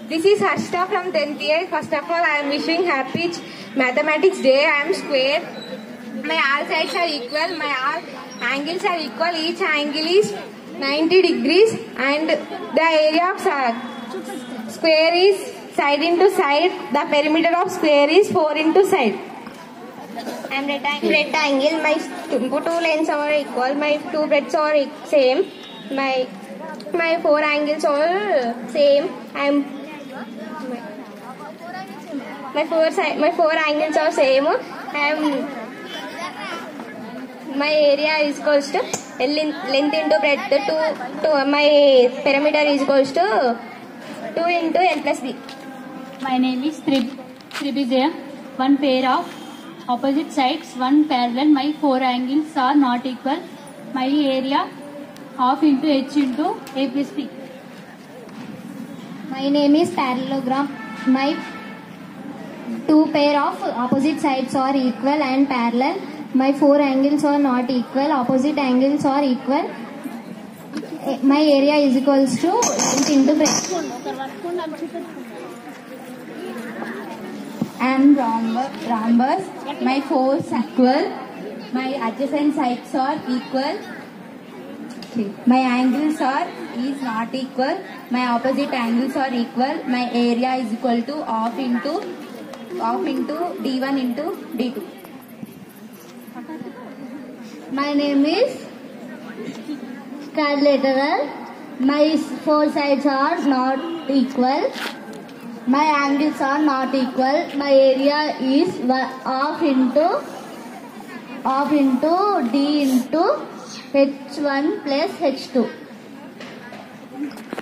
This is Harshita from 10th year. First of all, I am wishing happy Mathematics Day. I am square. My all sides are equal. My all angles are equal. Each angle is 90 degrees and the area of square is side into side. The perimeter of square is 4 into side. I am rectangle. My two lengths are equal. My two breadths are same. My four angles are same. My four angles are same. My area is equals to length into breadth. My perimeter is equals to 2 into L plus B. My name is Tribhijaya. One pair of opposite sides, one parallel. My four angles are not equal. My area half into H into A plus B. My name is parallelogram. My two pair of opposite sides are equal and parallel. My four angles are not equal. Opposite angles are equal. My area is equals to length into breadth. I am rhombus. My fours equal. My adjacent sides are equal. My angles is not equal. My opposite angles are equal. My area is equal to half into D1 into D2. My name is quadrilateral. My four sides are not equal. My angles are not equal. My area is half into D into H1 plus H2.